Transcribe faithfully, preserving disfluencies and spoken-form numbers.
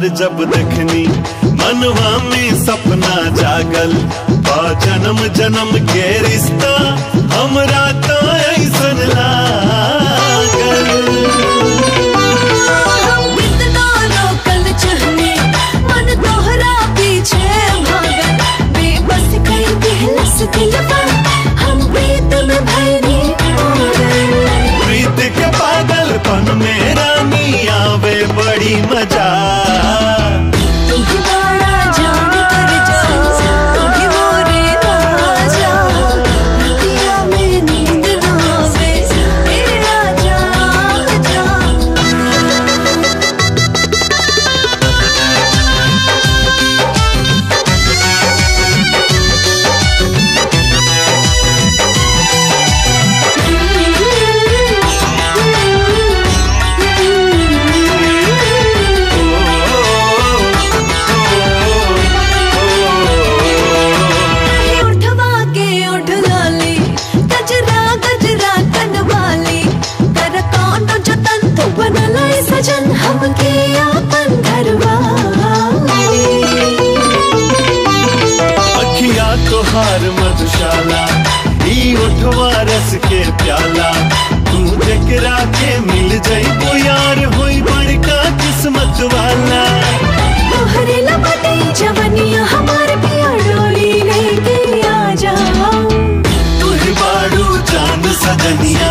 तोहार जब देखनी मनवा में सपना जागल, बा जन्म जन्म के रिश्ता हमरा तो ऐसन लागल। हम कितना लोकल चहने मन तोहरा पीछे भागल, बेबस कई दिलस दिलवा हम प्रीत में भैरी पागल। प्रीत के पागलपन में रानी आवे बड़ी मजा। सजन हमके आपन घरवाली, अखिया तोहार मधुशाला, ई ओठवा रस के प्याला, तू जकरा के मिल जाइबो यार होई बड़का किस्मत वाला। तोहरे लबटे जवनिया हमार पिया डोली लेके आ जाओ, तू ही बाड़ू जान सजनिया।